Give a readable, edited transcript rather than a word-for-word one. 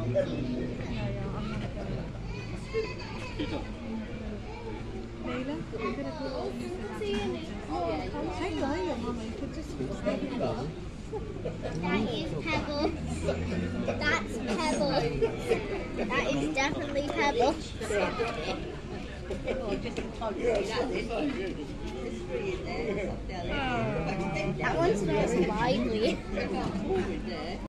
Leila, I'm going to go. Hang on, your mama, you could just stay here. That is Pebble. That's Pebble. That is definitely Pebble. That one smells lively.